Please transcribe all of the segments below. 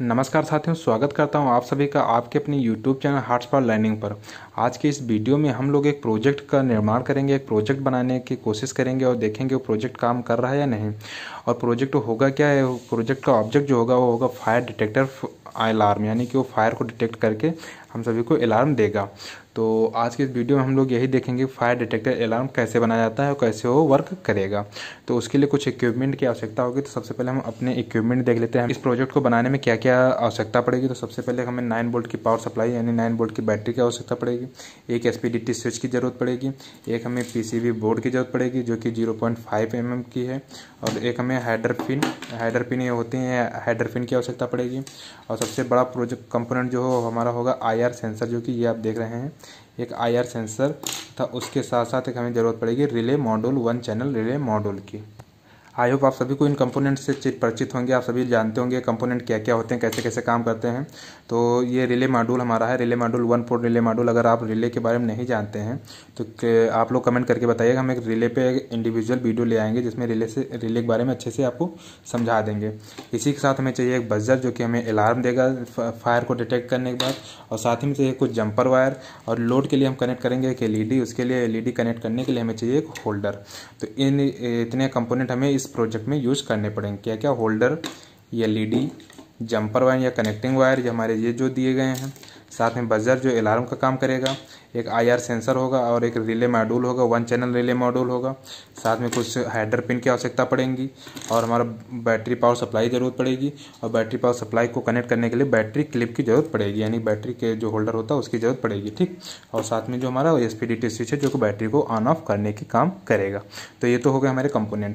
नमस्कार साथियों, स्वागत करता हूं आप सभी का आपके अपने YouTube channel hearts for learning पर। आज के इस वीडियो में हम लोग एक प्रोजेक्ट का निर्माण करेंगे, एक प्रोजेक्ट बनाने की कोशिश करेंगे और देखेंगे वो प्रोजेक्ट काम कर रहा है या नहीं। और प्रोजेक्ट होगा क्या है, प्रोजेक्ट का ऑब्जेक्ट जो होगा वो होगा फायर डिटेक्टर अलार्म, यानी कि वो फायर को डिटेक्ट करके हम सभी को अलार्म देगा। तो आज के इस वीडियो में हम लोग यही देखेंगे फायर डिटेक्टर अलार्म कैसे बनाया जाता है और कैसे वो वर्क करेगा। तो उसके लिए कुछ इक्विपमेंट की आवश्यकता होगी। तो सबसे पहले हम अपने इक्विपमेंट देख लेते हैं, इस प्रोजेक्ट को बनाने में क्या क्या आवश्यकता पड़ेगी। तो सबसे पहले हमें 9 वोल्ट की पावर सप्लाई यानी 9 वोल्ट की बैटरी की आवश्यकता पड़ेगी, एक एसपीडीटी स्विच की ज़रूरत पड़ेगी, एक हमें पीसीबी बोर्ड की ज़रूरत पड़ेगी जो कि 0.5 mm की है, और एक हमें हाइडर पिन ये होती हैं, हाइडर पिन की आवश्यकता पड़ेगी। और सबसे बड़ा प्रोजेक्ट कंपोनेंट जो हमारा होगा IR सेंसर, जो कि ये आप देख रहे हैं एक IR सेंसर था। उसके साथ साथ एक हमें ज़रूरत पड़ेगी relay module, 1 channel relay module की। आई होप आप सभी को इन कंपोनेंट से परिचित होंगे, आप सभी जानते होंगे कंपोनेंट क्या क्या होते हैं, कैसे कैसे काम करते हैं। तो ये रिले मॉड्यूल हमारा है, relay module 1 port relay module. अगर आप रिले के बारे में नहीं जानते हैं तो आप लोग कमेंट करके बताइएगा, हम एक रिले पे इंडिविजुअल वीडियो ले आएंगे जिसमें रिले के बारे में अच्छे से आपको समझा देंगे। इसी के साथ हमें चाहिए एक बजर जो कि हमें अलार्म देगा फायर को डिटेक्ट करने के बाद, और साथ ही में चाहिए कुछ जंपर वायर, और लोड के लिए हम कनेक्ट करेंगे एक LED, उसके लिए LED कनेक्ट करने के लिए हमें चाहिए एक होल्डर। तो इन इतने कंपोनेंट हमें इस प्रोजेक्ट में यूज करने पड़ेंगे। क्या क्या? होल्डर, LED, जंपर वायर या कनेक्टिंग वायर ये हमारे ये जो दिए गए हैं, साथ में बजर जो अलार्म का काम करेगा, एक IR सेंसर होगा और एक रिले मॉड्यूल होगा, 1 चैनल रिले मॉड्यूल होगा, साथ में कुछ हाइडर पिन की आवश्यकता पड़ेगी, और हमारा बैटरी पावर सप्लाई ज़रूरत पड़ेगी। और बैटरी पावर सप्लाई को कनेक्ट करने के लिए बैटरी क्लिप की ज़रूरत पड़ेगी, यानी बैटरी के जो होल्डर होता है उसकी ज़रूरत पड़ेगी, ठीक। और साथ में जो हमारा SPDT स्विच है जो कि बैटरी को ऑन ऑफ करने की काम करेगा। तो ये तो हो गए हमारे कंपोनेंट।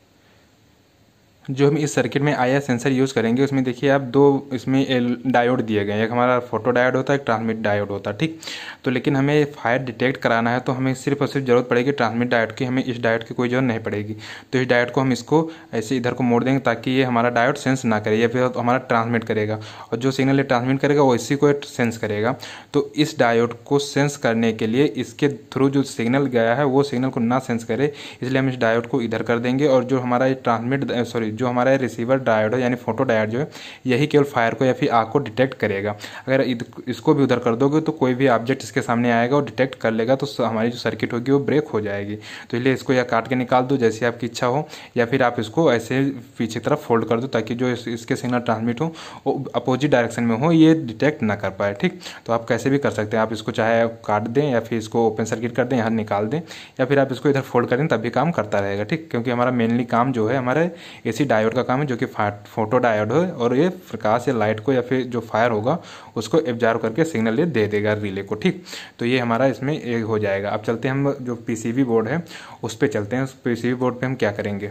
जो हम इस सर्किट में IR सेंसर यूज़ करेंगे उसमें देखिए आप दो इसमें डायोड दिए गए हैं, एक हमारा फोटो डायोड होता है, एक ट्रांसमिट डायोड होता है, ठीक। तो लेकिन हमें फायर डिटेक्ट कराना है तो हमें सिर्फ और सिर्फ जरूरत पड़ेगी ट्रांसमिट डायोड की, हमें इस डायोड की कोई जरूरत नहीं पड़ेगी। तो इस डायोड को हम इसको ऐसे इधर को मोड़ देंगे ताकि ये हमारा डायोड सेंस ना करे, या फिर हमारा ट्रांसमिट करेगा, और जो सिग्नल ये ट्रांसमिट करेगा वो इसी को सेंस करेगा। तो इस डायोड को सेंस करने के लिए इसके थ्रू जो सिग्नल गया है वो सिग्नल को ना सेंस करे, इसलिए हम इस डायोड को इधर कर देंगे। और जो हमारा जो हमारा रिसीवर डायोड है यानी फोटो डायोड जो है, यही केवल फायर को या फिर आग को डिटेक्ट करेगा। अगर इसको भी उधर कर दोगे तो कोई भी ऑब्जेक्ट इसके सामने आएगा और डिटेक्ट कर लेगा, तो हमारी जो सर्किट होगी वो ब्रेक हो जाएगी। तो इसलिए इसको या काट के निकाल दो जैसी आपकी इच्छा हो, या फिर आप इसको ऐसे पीछे तरफ फोल्ड कर दो ताकि जो इसके सिग्नल ट्रांसमिट हो वो अपोजिट डायरेक्शन में हो, ये डिटेक्ट ना कर पाए, ठीक। तो आप कैसे भी कर सकते हैं, आप इसको चाहे काट दें या फिर इसको ओपन सर्किट कर दें, यहाँ निकाल दें, या फिर आप इसको इधर फोल्ड करें तब भी काम करता रहेगा, ठीक। क्योंकि हमारा मेनली काम जो है हमारे AC डायोड का काम है, जो कि फोटो डायोड है, और ये प्रकाश या लाइट को या फिर जो फायर होगा उसको एब्जॉर्ब करके सिग्नल ये दे देगा रिले को, ठीक। तो ये हमारा इसमें एक हो जाएगा। अब चलते हैं हम जो PCB बोर्ड है उस पर चलते हैं। उस PCB बोर्ड पे हम क्या करेंगे,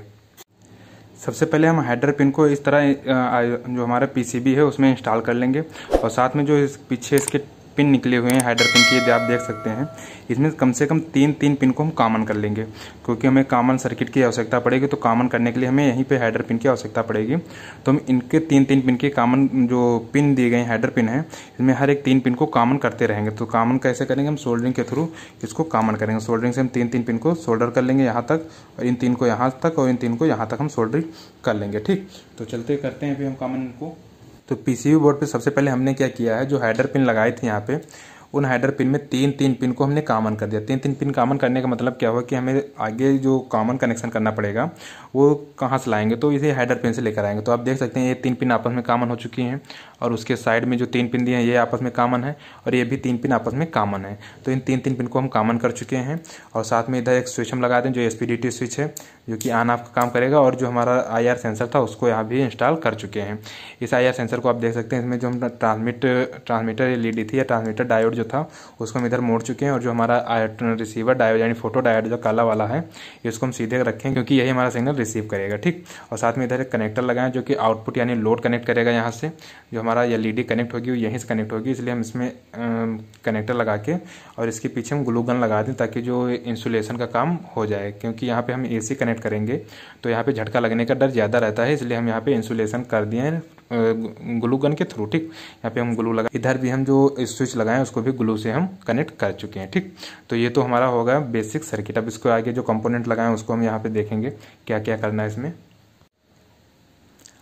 सबसे पहले हम हाइडर पिन को इस तरह जो हमारा PCB है उसमें इंस्टॉल कर लेंगे, और साथ में जो पीछे इसके पिन निकले हुए हैं हाइडर पिन की, आप देख सकते हैं, इसमें कम से कम 3 पिन को हम कॉमन कर लेंगे, क्योंकि हमें कॉमन सर्किट की आवश्यकता पड़ेगी। तो कॉमन करने के लिए हमें यहीं पे हाइडर पिन की आवश्यकता पड़ेगी। तो हम इनके 3 पिन के कॉमन जो पिन दिए गए हाइडर पिन है, इसमें हर एक 3 पिन को कॉमन करते रहेंगे। तो कॉमन कैसे करेंगे, हम सोल्डरिंग के थ्रू इसको कॉमन करेंगे। सोल्डरिंग से हम 3 पिन को सोल्डर कर लेंगे यहाँ तक, और इन 3 को यहाँ तक, और इन 3 को यहाँ तक हम सोल्डरिंग कर लेंगे, ठीक। तो चलते करते हैं अभी हम कॉमन को। तो PCB बोर्ड पे सबसे पहले हमने क्या किया है, जो हाइडर पिन लगाए थे यहाँ पे, उन हाइडर पिन में 3 पिन को हमने कॉमन कर दिया। 3 पिन कॉमन करने का मतलब क्या हुआ कि हमें आगे जो कॉमन कनेक्शन करना पड़ेगा वो कहाँ से लाएंगे, तो इसे हाइडर पिन से लेकर आएंगे। तो आप देख सकते हैं ये 3 पिन आपस में कॉमन हो चुकी हैं, और उसके साइड में जो 3 पिन दिए हैं ये आपस में कॉमन है, और ये भी 3 पिन आपस में कॉमन है। तो इन 3 पिन को हम कॉमन कर चुके हैं, और साथ में इधर एक स्विच हम लगा दें जो SPDT स्विच है, जो कि ऑन ऑफ का काम करेगा। और जो हमारा IR सेंसर था उसको यहाँ भी इंस्टॉल कर चुके हैं। इस IR सेंसर को आप देख सकते हैं, इसमें जो हम ट्रांसमीटर LED थी या ट्रांसमीटर डायोड जो था उसको हम इधर मोड़ चुके हैं, और जो हमारा रिसीवर डायोड यानी फोटो डायोड जो काला वाला है इसको हम सीधे रखें, क्योंकि यही हमारा सिग्नल रिसीव करेगा, ठीक। और साथ में इधर एक कनेक्टर लगाएं जो कि आउटपुट यानी लोड कनेक्ट करेगा यहाँ से, जो हमारा LED कनेक्ट होगी वो यहीं से कनेक्ट होगी, इसलिए हम इसमें कनेक्टर लगा के और इसके पीछे हम ग्लू गन लगा दें ताकि जो इंसुलेशन का काम हो जाए। क्योंकि यहाँ पे हम AC कनेक्ट करेंगे तो यहाँ पे झटका लगने का डर ज़्यादा रहता है, इसलिए हम यहाँ पे इंसुलेशन कर दिए हैं ग्लू गन के थ्रू, ठीक। यहाँ पे हम ग्लू लगा, इधर भी हम जो स्विच लगाएं उसको भी ग्लू से हम कनेक्ट कर चुके हैं, ठीक। तो ये तो हमारा होगा बेसिक सर्किट। अब इसको आगे जो कंपोनेंट लगाएं उसको हम यहाँ पे देखेंगे क्या क्या करना है इसमें।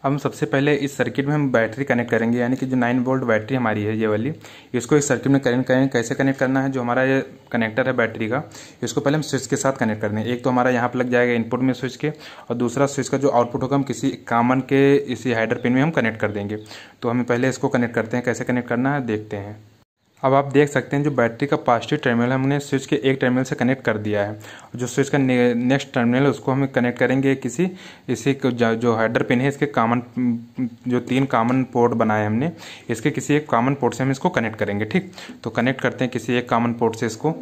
अब हम सबसे पहले इस सर्किट में हम बैटरी कनेक्ट करेंगे, यानी कि जो 9 वोल्ट बैटरी हमारी है ये वाली, इसको इस सर्किट में कनेक्ट करेंगे। कैसे कनेक्ट करना है, जो हमारा ये कनेक्टर है बैटरी का, इसको पहले हम स्विच के साथ कनेक्ट कर देंगे। एक तो हमारा यहाँ पर लग जाएगा इनपुट में स्विच के, और दूसरा स्विच का जो आउटपुट होगा हम किसी कॉमन के इसी हाइडर पिन में हम कनेक्ट कर देंगे। तो हमें पहले इसको कनेक्ट करते हैं, कैसे कनेक्ट करना है देखते हैं। अब आप देख सकते हैं जो बैटरी का पॉजिटिव टर्मिनल हमने स्विच के एक टर्मिनल से कनेक्ट कर दिया है। जो स्विच का नेक्स्ट टर्मिनल है उसको हमें कनेक्ट करेंगे किसी इसी जो हेडर पिन है इसके कॉमन, जो 3 कॉमन पोर्ट बनाए हमने, इसके किसी एक कॉमन पोर्ट से हम इसको कनेक्ट करेंगे। ठीक, तो कनेक्ट करते हैं किसी एक कॉमन पोर्ट से इसको।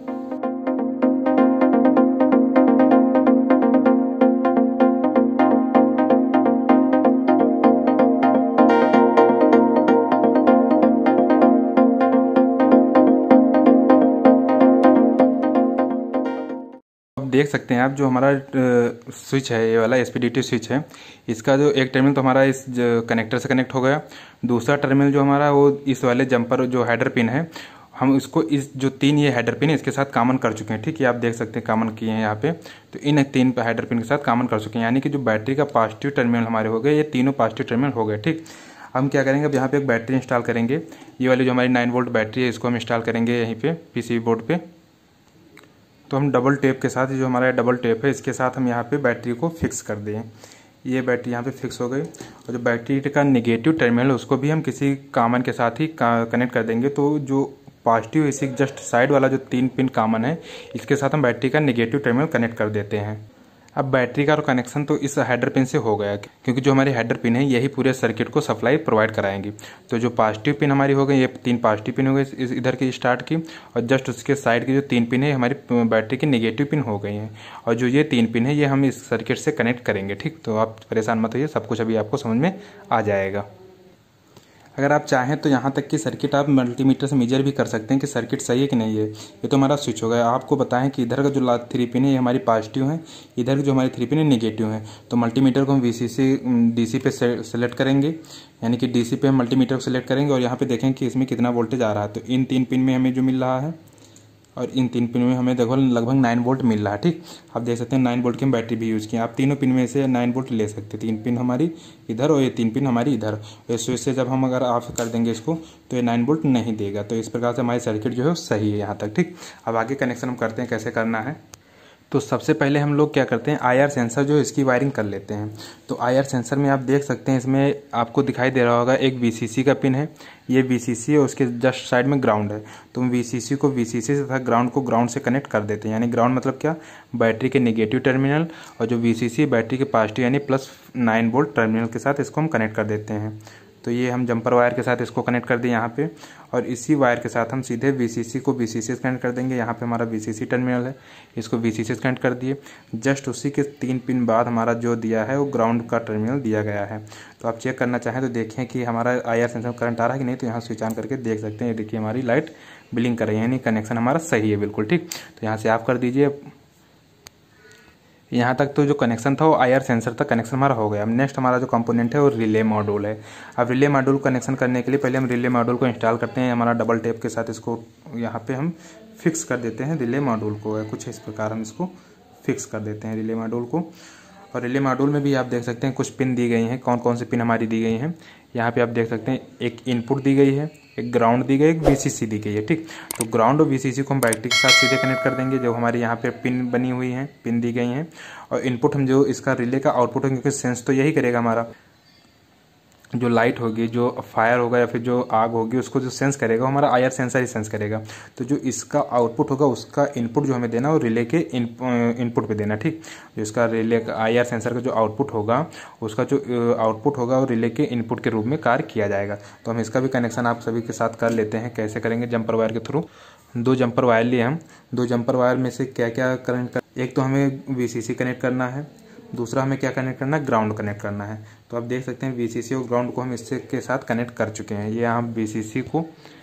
देख सकते हैं आप जो हमारा स्विच है ये वाला एसपीडीटी स्विच है, इसका जो एक टर्मिनल तो हमारा इस कनेक्टर से कनेक्ट हो गया। दूसरा टर्मिनल जो हमारा वो इस वाले जंपर जो हेडर पिन है, हम इसको इस जो 3 ये हेडर पिन है इसके साथ कॉमन कर चुके हैं। ठीक है, आप देख सकते हैं कॉमन किए हैं यहाँ पे, तो इन 3 हेडर पिन के साथ कॉमन कर चुके हैं, यानी कि जो बैटरी का पॉजिटिव टर्मिनल हमारे हो गए, ये तीनों पॉजिटिव टर्मिनल हो गए। ठीक, हम क्या करेंगे, अब यहाँ पे एक बैटरी इंस्टॉल करेंगे। ये वाली जो हमारी 9 वोल्ट बैटरी है इसको हम इंस्टॉल करेंगे यहीं पे पीसीबी बोर्ड पे। तो हम डबल टेप के साथ, जो हमारा डबल टेप है इसके साथ हम यहाँ पे बैटरी को फिक्स कर दें। ये बैटरी यहाँ पे फिक्स हो गई, और जो बैटरी का नेगेटिव टर्मिनल है उसको भी हम किसी कॉमन के साथ ही कनेक्ट कर देंगे। तो जो पॉजिटिव इसी जस्ट साइड वाला जो 3 पिन कॉमन है इसके साथ हम बैटरी का नेगेटिव टर्मिनल कनेक्ट कर देते हैं। अब बैटरी का कनेक्शन तो इस हेडर पिन से हो गया, क्योंकि जो हमारी हेडर पिन है यही पूरे सर्किट को सप्लाई प्रोवाइड कराएंगी। तो जो पॉजिटिव पिन हमारी हो गई, ये 3 पॉजिटिव पिन हो गई इस इधर की स्टार्ट की, और जस्ट उसके साइड की जो 3 पिन है हमारी बैटरी की नेगेटिव पिन हो गई हैं, और जो ये 3 पिन है ये हम इस सर्किट से कनेक्ट करेंगे। ठीक, तो आप परेशान मत होइए, सब कुछ अभी आपको समझ में आ जाएगा। अगर आप चाहें तो यहाँ तक कि सर्किट आप मल्टीमीटर से मेजर भी कर सकते हैं कि सर्किट सही है कि नहीं है। ये तो हमारा स्विच हो गया। आपको बताएं कि इधर का जो 3 पिन है ये हमारी पॉजिटिव है, इधर की जो हमारी 3 पिन है नेगेटिव है। तो मल्टीमीटर को हम वीसीसी डीसी पे सेलेक्ट करेंगे, यानी कि डीसी पे हम मल्टीमीटर को सेलेक्ट करेंगे, और यहाँ पे देखें कि इसमें कितना वोल्टेज आ रहा है। तो इन 3 पिन में हमें जो मिल रहा है, और इन 3 पिन में हमें देखो लगभग 9 वोल्ट मिल रहा है। ठीक, आप देख सकते हैं 9 वोल्ट की हम बैटरी भी यूज़ की। आप तीनों पिन में से 9 वोल्ट ले सकते हैं। 3 पिन हमारी इधर और ये 3 पिन हमारी इधर। ये स्विच से जब हम अगर ऑफ कर देंगे इसको तो ये 9 वोल्ट नहीं देगा। तो इस प्रकार से हमारी सर्किट जो है सही है यहाँ तक। ठीक, अब आगे कनेक्शन हम करते हैं कैसे करना है। तो सबसे पहले हम लोग क्या करते हैं, आईआर सेंसर जो इसकी वायरिंग कर लेते हैं। तो आईआर सेंसर में आप देख सकते हैं इसमें आपको दिखाई दे रहा होगा एक वीसीसी का पिन है, ये वीसीसी है, उसके जस्ट साइड में ग्राउंड है। तो हम वीसीसी को वीसीसी से तथा ग्राउंड को ग्राउंड से कनेक्ट कर देते हैं। यानी ग्राउंड मतलब क्या, बैटरी के नेगेटिव टर्मिनल, और जो वीसीसी बैटरी के पॉजिटिव यानी प्लस 9 वोल्ट टर्मिनल के साथ इसको हम कनेक्ट कर देते हैं। तो ये हम जंपर वायर के साथ इसको कनेक्ट कर दें यहाँ पे, और इसी वायर के साथ हम सीधे वीसीसी को वीसीसी से कनेक्ट कर देंगे। यहाँ पे हमारा वीसीसी टर्मिनल है, इसको वीसीसी से कनेक्ट कर दिए। जस्ट उसी के 3 पिन बाद हमारा जो दिया है वो ग्राउंड का टर्मिनल दिया गया है। तो आप चेक करना चाहें तो देखें कि हमारा आईआर सेंसर करंट आ रहा है कि नहीं। तो यहाँ स्विच ऑन करके देख सकते हैं, ये देखिए हमारी लाइट ब्लिंक कर रही है, यानी कनेक्शन हमारा सही है बिल्कुल। ठीक, तो यहाँ से ऑफ कर दीजिए। यहाँ तक तो जो कनेक्शन था वो आईआर सेंसर तक कनेक्शन हमारा हो गया। अब नेक्स्ट हमारा जो कंपोनेंट है वो रिले मॉड्यूल है। अब रिले मॉड्यूल कनेक्शन करने के लिए पहले हम रिले मॉड्यूल को इंस्टॉल करते हैं। हमारा डबल टेप के साथ इसको यहाँ पे हम फिक्स कर देते हैं रिले मॉड्यूल को। कुछ इस प्रकार हम इसको फिक्स कर देते हैं रिले मॉड्यूल को। और रिले मॉड्यूल में भी आप देख सकते हैं कुछ पिन दी गई हैं। कौन कौन सी पिन हमारी दी गई हैं, यहाँ पे आप देख सकते हैं एक इनपुट दी गई है, एक ग्राउंड दी गई, एक वीसीसी दी गई है। ठीक, तो ग्राउंड और वीसीसी को हम बैटरी के साथ सीधे कनेक्ट कर देंगे। जो हमारे यहाँ पे पिन बनी हुई हैं, पिन दी गई हैं, और इनपुट हम जो इसका रिले का आउटपुट है, क्योंकि सेंस तो यही करेगा हमारा, जो लाइट होगी, जो फायर होगा या फिर जो आग होगी, उसको जो सेंस करेगा हमारा आईआर सेंसर ही सेंस करेगा। तो जो इसका आउटपुट होगा उसका इनपुट जो हमें देना वो रिले के इनपुट पे देना। ठीक, जो इसका रिले का आईआर सेंसर का जो आउटपुट होगा उसका जो आउटपुट होगा वो रिले के इनपुट के रूप में कार्य किया जाएगा। तो हम इसका भी कनेक्शन आप सभी के साथ कर लेते हैं। कैसे करेंगे, जंपर वायर के थ्रू 2 जंपर वायर लिए हम। 2 जंपर वायर में से क्या क्या करंट कर, एक तो हमें वीसीसी कनेक्ट करना है, दूसरा हमें क्या कनेक्ट करना है, ग्राउंड कनेक्ट करना है। तो आप देख सकते हैं वीसीसी और ग्राउंड को हम इससे के साथ कनेक्ट कर चुके हैं। ये हम वीसीसी को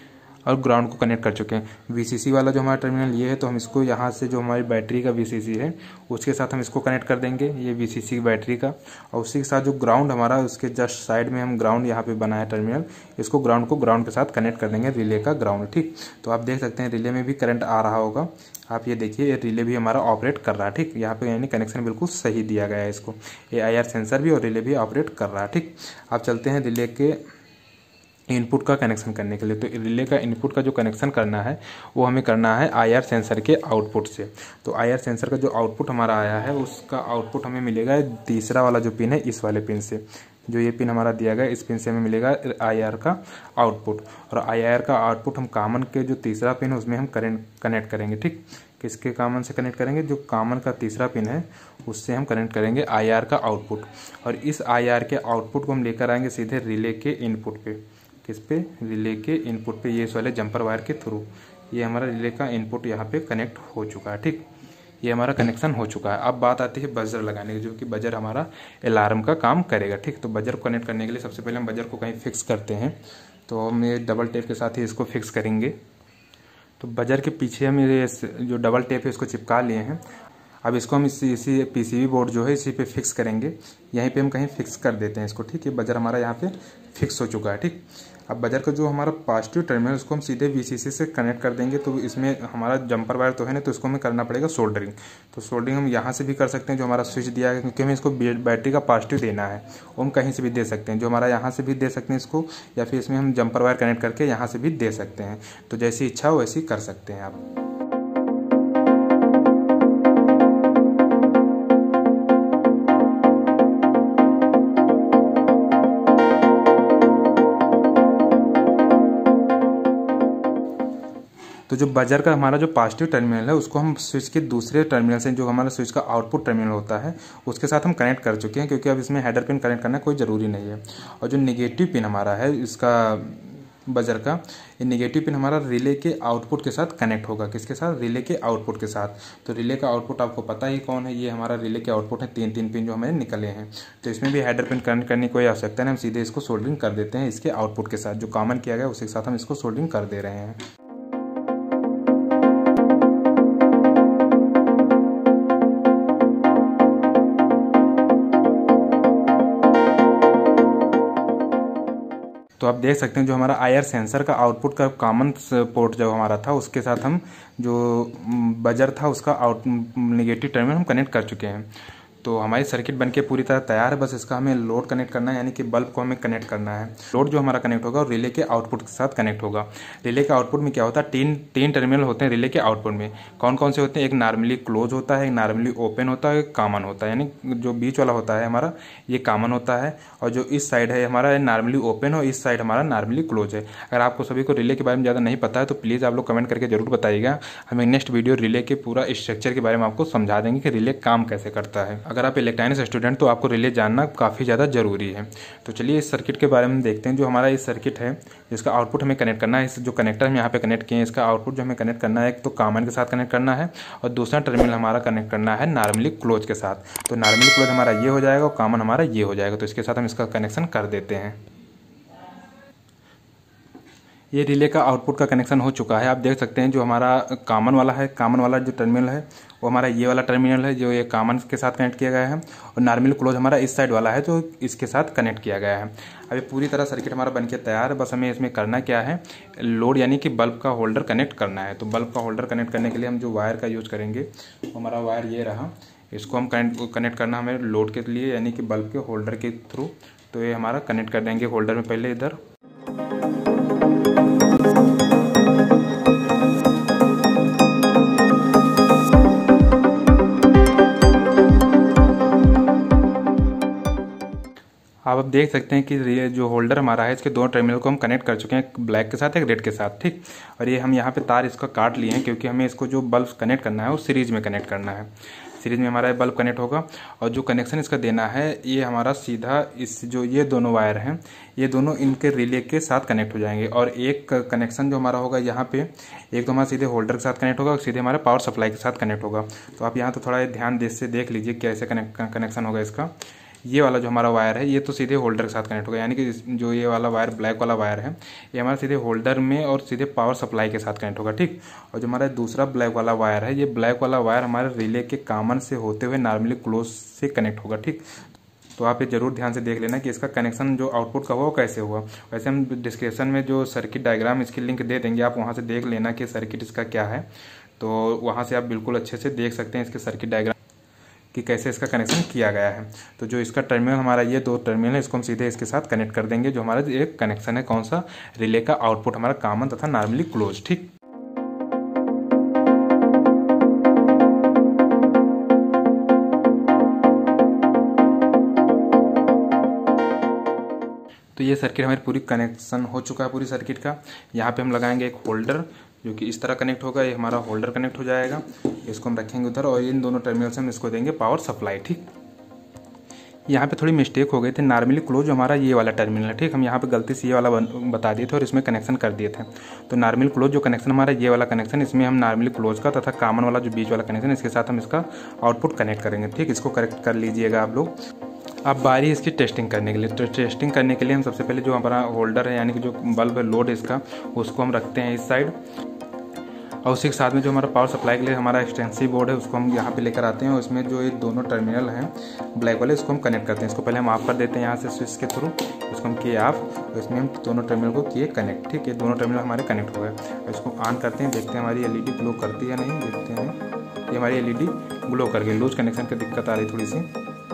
और ग्राउंड को कनेक्ट कर चुके हैं। VCC वाला जो हमारा टर्मिनल ये है, तो हम इसको यहाँ से जो हमारी बैटरी का VCC है उसके साथ हम इसको कनेक्ट कर देंगे, ये VCC बैटरी का। और उसी के साथ जो ग्राउंड हमारा उसके जस्ट साइड में हम ग्राउंड यहाँ पे बनाया टर्मिनल, इसको ग्राउंड को ग्राउंड के साथ कनेक्ट कर देंगे, रिले का ग्राउंड। ठीक, तो आप देख सकते हैं रिले में भी करंट आ रहा होगा। आप ये देखिए रिले भी हमारा ऑपरेट कर रहा है। ठीक, यहाँ पे यानी कनेक्शन बिल्कुल सही दिया गया है इसको, ये IR सेंसर भी और रिले भी ऑपरेट कर रहा है। ठीक, आप चलते हैं रिले के इनपुट का कनेक्शन करने के लिए। तो रिले का इनपुट का जो कनेक्शन करना है वो हमें करना है IR सेंसर के आउटपुट से। तो IR सेंसर का जो आउटपुट हमारा आया है उसका आउटपुट हमें मिलेगा तीसरा वाला जो पिन है, इस वाले पिन से। जो ये पिन हमारा दिया गया इस पिन से हमें मिलेगा IR का आउटपुट। और IR का आउटपुट हम कॉमन के जो तीसरा पिन है उसमें हम कनेक्ट करेंगे। ठीक, किसके कॉमन से कनेक्ट करेंगे, जो कॉमन का तीसरा पिन है उससे हम कनेक्ट करेंगे IR का आउटपुट। और इस IR के आउटपुट को हम लेकर आएंगे सीधे रिले के इनपुट पे। किस पे, रिले के इनपुट पे, ये इस वाले जंपर वायर के थ्रू। ये हमारा रिले का इनपुट यहाँ पे कनेक्ट हो चुका है। ठीक, ये हमारा कनेक्शन हो चुका है। अब बात आती है बजर लगाने की, जो कि बजर हमारा अलार्म का काम करेगा। ठीक, तो बजर को कनेक्ट करने के लिए सबसे पहले हम बजर को कहीं फिक्स करते हैं। तो हम ये डबल टेप के साथ ही इसको फिक्स करेंगे। तो बजर के पीछे हम ये जो डबल टेप है इसको चिपका लिए हैं। अब इसको हम इसी PCB बोर्ड जो है इसी पे फिक्स करेंगे। यहीं पे हम कहीं फिक्स कर देते हैं इसको। ठीक है, बजर हमारा यहाँ पे फिक्स हो चुका है। ठीक, अब बजर का जो हमारा पॉजिटिव टर्मिनल उसको हम सीधे VCC से कनेक्ट कर देंगे। तो इसमें हमारा जंपर वायर तो है ना, तो इसको हमें करना पड़ेगा सोल्डरिंग। तो सोल्डरिंग हम यहाँ से भी कर सकते हैं, जो हमारा स्विच दिया है, क्योंकि हमें इसको बैटरी का पॉजिटिव देना है। वो हम कहीं से भी दे सकते हैं, जो हमारा यहाँ से भी दे सकते हैं इसको, या फिर इसमें हम जंपर वायर कनेक्ट करके यहाँ से भी दे सकते हैं। तो जैसी इच्छा हो वैसी कर सकते हैं आप। तो जो बजर का हमारा जो पॉजिटिव टर्मिनल है उसको हम स्विच के दूसरे टर्मिनल से, जो हमारा स्विच का आउटपुट टर्मिनल होता है, उसके साथ हम कनेक्ट कर चुके हैं, क्योंकि अब इसमें हेडर पिन कनेक्ट करना कोई ज़रूरी नहीं है। और जो नेगेटिव पिन हमारा है इसका बजर का, ये नेगेटिव पिन हमारा रिले के आउटपुट के साथ कनेक्ट होगा। किसके साथ, रिले के आउटपुट के साथ। तो रिले का आउटपुट आपको पता ही कौन है, ये हमारा रिले के आउटपुट है। तीन पिन जो हमें निकले हैं। तो इसमें भी हेडर पिन कनेक्ट करने की कोई आवश्यकता नहीं, हम सीधे इसको सोल्डरिंग कर देते हैं इसके आउटपुट के साथ। जो कॉमन किया गया उसके साथ हम इसको सोल्डरिंग कर दे रहे हैं। तो आप देख सकते हैं जो हमारा IR सेंसर का आउटपुट का कॉमन पोर्ट जो हमारा था उसके साथ हम जो बजर था उसका नेगेटिव टर्मिनल हम कनेक्ट कर चुके हैं। तो हमारी सर्किट बनके पूरी तरह तैयार है। बस इसका हमें लोड कनेक्ट करना है, यानी कि बल्ब को हमें कनेक्ट करना है। लोड जो हमारा कनेक्ट होगा और रिले के आउटपुट के साथ कनेक्ट होगा। रिले के आउटपुट में क्या होता है, तीन टर्मिनल होते हैं रिले के आउटपुट में। कौन कौन से होते हैं, एक नॉर्मली क्लोज होता है, एक नॉर्मली ओपन होता है, एक कॉमन होता है। यानी जो बीच वाला होता है हमारा ये कॉमन होता है, और जो इस साइड है हमारा नॉर्मली ओपन और इस साइड हमारा नॉर्मली क्लोज है। अगर आपको सभी को रिले के बारे में ज़्यादा नहीं पता है तो प्लीज़ आप लोग कमेंट करके जरूर बताइएगा। हमें नेक्स्ट वीडियो रिले के पूरा स्ट्रक्चर के बारे में आपको समझा देंगे कि रिले काम कैसे करता है। अगर आप इलेक्ट्रॉनिक्स स्टूडेंट तो आपको रिले जानना काफ़ी ज़्यादा ज़रूरी है। तो चलिए इस सर्किट के बारे में देखते हैं। जो हमारा इस सर्किट है जिसका आउटपुट हमें कनेक्ट करना है, इस जो कनेक्टर हम यहाँ पे कनेक्ट किए हैं इसका आउटपुट जो हमें कनेक्ट करना है, एक तो कॉमन के साथ कनेक्ट करना है और दूसरा टर्मिनल हमारा कनेक्ट करना है नॉर्मली क्लोज के साथ। तो नॉर्मली क्लोज हमारा ये हो जाएगा और कॉमन हमारा ये हो जाएगा। तो इसके साथ हम इसका कनेक्शन कर देते हैं। ये रिले का आउटपुट का कनेक्शन हो चुका है। आप देख सकते हैं जो हमारा कॉमन वाला है, कॉमन वाला जो टर्मिनल है वो हमारा ये वाला टर्मिनल है जो ये कॉमन के साथ कनेक्ट किया गया है, और नॉर्मली क्लोज हमारा इस साइड वाला है जो इसके साथ कनेक्ट किया गया है। अभी पूरी तरह सर्किट हमारा बनके तैयार है। बस हमें इसमें करना क्या है, लोड यानी कि बल्ब का होल्डर कनेक्ट करना है। तो बल्ब का होल्डर कनेक्ट करने के लिए हम जो वायर का यूज़ करेंगे वो हमारा वायर ये रहा। इसको हम कनेक्ट करना हमें लोड के लिए यानी कि बल्ब के होल्डर के थ्रू। तो ये हमारा कनेक्ट कर देंगे होल्डर में पहले इधर। आप अब देख सकते हैं कि ये जो होल्डर हमारा है इसके दोनों टर्मिनल को हम कनेक्ट कर चुके हैं, एक ब्लैक के साथ एक रेड के साथ। ठीक, और ये हम यहाँ पे तार इसका काट लिए हैं क्योंकि हमें इसको जो बल्ब कनेक्ट करना है वो सीरीज में कनेक्ट करना है। सीरीज में हमारा बल्ब कनेक्ट होगा और जो कनेक्शन इसका देना है ये हमारा सीधा इस जो ये दोनों वायर हैं ये दोनों इनके रिले के साथ कनेक्ट हो जाएंगे। और एक कनेक्शन जो हमारा होगा यहाँ पे, एक तो हमारा सीधे होल्डर के साथ कनेक्ट होगा और सीधे हमारे पावर सप्लाई के साथ कनेक्ट होगा। तो आप यहाँ तो थोड़ा ध्यान से देख लीजिए कैसे कनेक्शन होगा इसका। ये वाला जो हमारा वायर है ये तो सीधे होल्डर के साथ कनेक्ट होगा, यानी कि जो ये वाला वायर ब्लैक वाला वायर है ये हमारा सीधे होल्डर में और सीधे पावर सप्लाई के साथ कनेक्ट होगा, ठीक। और जो हमारा दूसरा ब्लैक वाला वायर है, ये ब्लैक वाला वायर हमारे रिले के कॉमन से होते हुए नॉर्मली क्लोज से कनेक्ट होगा, ठीक। तो आप ये जरूर ध्यान से देख लेना कि इसका कनेक्शन जो आउटपुट का हुआ वो कैसे हुआ। वैसे हम डिस्क्रिप्शन में जो सर्किट डायग्राम इसकी लिंक दे देंगे, आप वहाँ से देख लेना कि सर्किट इसका क्या है, तो वहाँ से आप बिल्कुल अच्छे से देख सकते हैं इसके सर्किट डायग्राम कि कैसे इसका कनेक्शन किया गया है। तो जो इसका टर्मिनल हमारा ये 2 टर्मिनल है, इसको हम सीधे इसके साथ कनेक्ट कर देंगे। जो हमारा एक कनेक्शन है कौन सा, रिले का आउटपुट हमारा कॉमन तथा नॉर्मली क्लोज, ठीक। तो ये सर्किट हमारी पूरी कनेक्शन हो चुका है पूरी सर्किट का। यहाँ पे हम लगाएंगे एक होल्डर जो कि इस तरह कनेक्ट होगा, ये हमारा होल्डर कनेक्ट हो जाएगा, इसको हम रखेंगे उधर और इन दोनों टर्मिनल से हम इसको देंगे पावर सप्लाई, ठीक। यहाँ पे थोड़ी मिस्टेक हो गई थी, नॉर्मली क्लोज जो हमारा ये वाला टर्मिनल है, ठीक। हम यहाँ पे गलती से ये वाला बता दिए थे और इसमें कनेक्शन कर दिए थे। तो नॉर्मली क्लोज जो कनेक्शन हमारा ये वाला कनेक्शन, इसमें हम नॉर्मली क्लोज का तथा कॉमन वाला जो बीच वाला कनेक्शन इसके साथ हम इसका आउटपुट कनेक्ट करेंगे, ठीक। इसको करेक्ट कर लीजिएगा आप लोग। अब बारी इसकी टेस्टिंग करने के लिए। तो टेस्टिंग करने के लिए हम सबसे पहले जो हमारा होल्डर है यानी कि जो बल्ब है लोड इसका, उसको हम रखते हैं इस साइड, और उसी के साथ में जो हमारा पावर सप्लाई के लिए हमारा एक्सटेंसिव बोर्ड है उसको हम यहाँ पे लेकर आते हैं और इसमें जो ये दोनों टर्मिनल हैं ब्लैक वाले इसको हम कनेक्ट करते हैं। इसको पहले हम ऑफ कर देते हैं यहाँ से स्विच के थ्रू, इसको हम किए ऑफ और इसमें हम दोनों टर्मिनल को किए कनेक्ट, ठीक है। दोनों टर्मिनल हमारे कनेक्ट हो गए। इसको ऑन करते हैं, देखते हैं हमारी एलईडी ग्लो करती है या नहीं, देखते हैं। ये हमारी एलईडी ग्लो कर गई, लूज कनेक्शन की दिक्कत आ रही थोड़ी सी।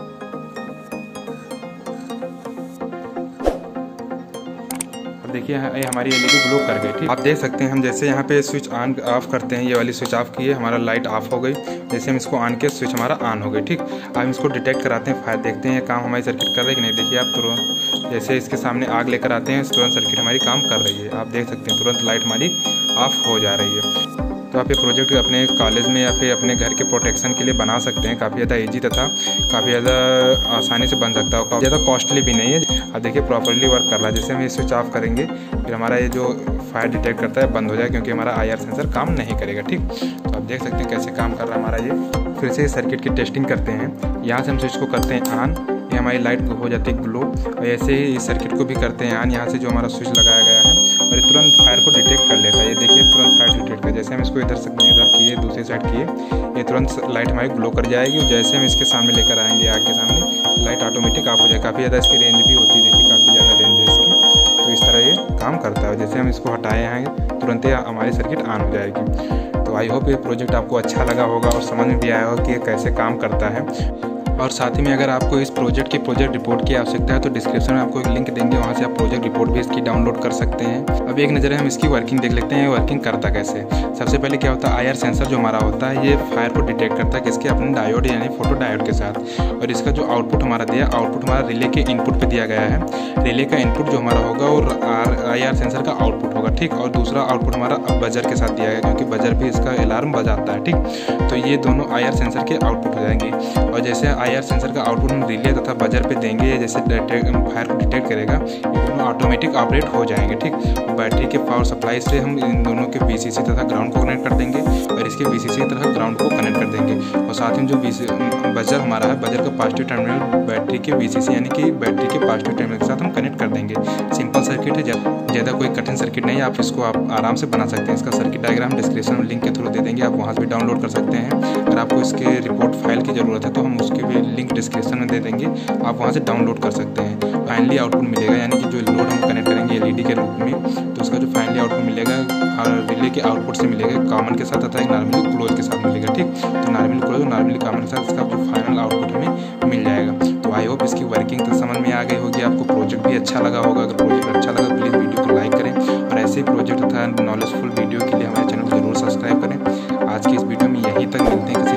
देखिए ये हमारी एलईडी ग्लो कर गई, ठीक। आप देख सकते हैं हम जैसे यहाँ पे स्विच ऑन ऑफ करते हैं, ये वाली स्विच ऑफ किए हमारा लाइट ऑफ हो गई, जैसे हम इसको ऑन किए स्विच हमारा ऑन हो गई, ठीक। अब हम इसको डिटेक्ट कराते हैं, फायर देखते हैं ये काम हमारी सर्किट कर रही है कि नहीं। देखिए आप तुरंत जैसे इसके सामने आग लेकर आते हैं तुरंत सर्किट हमारी काम कर रही है, आप देख सकते हैं तुरंत लाइट हमारी ऑफ हो जा रही है। तो आप ये प्रोजेक्ट अपने कॉलेज में या फिर अपने घर के प्रोटेक्शन के लिए बना सकते हैं, काफ़ी ज़्यादा ईजी तथा काफ़ी ज़्यादा आसानी से बन सकता है, काफ़ी ज़्यादा कॉस्टली भी नहीं है। अब देखिए प्रॉपर्ली वर्क कर रहा है। जैसे हम ये स्विच ऑफ करेंगे फिर हमारा ये जो फायर डिटेक्ट करता है बंद हो जाए, क्योंकि हमारा IR सेंसर काम नहीं करेगा, ठीक। तो आप देख सकते हैं कैसे काम कर रहा है हमारा ये। फिर से सर्किट की टेस्टिंग करते हैं। यहाँ से हम स्विच को करते हैं ऑन, ये हमारी लाइट हो जाती है ग्लो, और ऐसे ही इस सर्किट को भी करते हैं ऑन। यहाँ से जो हमारा स्विच लगाया गया है और ये तुरंत फायर को डिटेक्ट कर लेता है, ये देखिए तुरंत फायर डिटेक्ट कर। जैसे हम इसको इधर से इधर किए दूसरी साइड किए, ये तुरंत लाइट हमारी ग्लो कर जाएगी और जैसे हम इसके सामने लेकर आएंगे आग के सामने लाइट ऑटोमेटिक ऑफ हो जाए। काफ़ी ज़्यादा इसकी रेंज भी होती है, देखिए काफ़ी ज़्यादा रेंज है इसकी। तो इस तरह ये काम करता है। जैसे हम इसको हटाए हैं तुरंत ही हमारी सर्किट ऑन हो जाएगी। तो आई होप ये प्रोजेक्ट आपको अच्छा लगा होगा और समझ में भी आया होगा कि ये कैसे काम करता है। और साथ ही में अगर आपको इस प्रोजेक्ट की प्रोजेक्ट रिपोर्ट की आवश्यकता है तो डिस्क्रिप्शन में आपको एक लिंक देंगे, वहाँ से आप प्रोजेक्ट रिपोर्ट भी इसकी डाउनलोड कर सकते हैं। अब एक नज़र हम इसकी वर्किंग देख लेते हैं, वर्किंग करता कैसे। सबसे पहले क्या होता है, IR सेंसर जो हमारा होता है ये फायर को डिटेक्ट करता है किसके, अपने डायोड यानी फोटो डायोड के साथ। और इसका जो आउटपुट हमारा दिया, आउटपुट हमारा रिले के इनपुट पर दिया गया है। रिले का इनपुट जो हमारा होगा और IR सेंसर का आउटपुट होगा, ठीक। और दूसरा आउटपुट हमारा बजर के साथ दिया गया, क्योंकि बजर भी इसका अलार्म बजाता है, ठीक। तो ये दोनों IR सेंसर के आउटपुट हो जाएंगे। और जैसे IR सेंसर का आउटपुट हम रिले तथा बजर पे देंगे, जैसे फायर को डिटेक्ट करेगा, ये दोनों ऑटोमेटिक ऑपरेट हो जाएंगे, ठीक। बैटरी के पावर सप्लाई से हम इन दोनों के VCC तथा ग्राउंड को कनेक्ट कर देंगे और इसके VCC की तरह ग्राउंड को कनेक्ट कर देंगे। और साथ ही जो बजर हमारा है, बजर का पॉजिटिव टर्मिनल बैटरी के VCC यानी कि बैटरी के पॉजिटिव टर्मिनल के साथ हम कनेक्ट कर देंगे। सिंपल सर्किट है, ज़्यादा कोई कठिन सर्किट नहीं है, आप इसको आप आराम से बना सकते हैं। इसका सर्किट डायग्राम डिस्क्रिप्शन में लिंक के थ्रू दे देंगे, आप वहाँ से भी डाउनलोड कर सकते हैं। अगर आपको इसके रिपोर्ट फाइल की ज़रूरत है तो हम उसकी भी लिंक डिस्क्रिप्शन में दे देंगे, आप वहाँ से डाउनलोड कर सकते हैं। फाइनली आउटपुट मिलेगा, यानी कि जो लोड हम कनेक्ट करेंगे LED के रूप में, तो उसका जो फाइनली आउटपुट मिलेगा रिले के आउटपुट से मिलेगा, कॉमन के साथ तथा एक नॉर्मली क्लोज के साथ मिलेगा, ठीक। तो नॉर्मली क्लोज और नॉर्मली कॉमन के साथ इसका जो फाइनल आउटपुट हमें मिल जाएगा। तो आई होप इसकी वर्किंग तो समझ में आ गई होगी, आपको प्रोजेक्ट भी अच्छा लगा होगा। अगर प्रोजेक्ट अच्छा लगा तो प्लीज़ वीडियो को लाइक करें और ऐसे ही प्रोजेक्ट तथा नॉलेजफुल वीडियो के लिए हमारे चैनल को जरूर सब्सक्राइब करें। आज की इस वीडियो में यहीं तक, मिलते हैं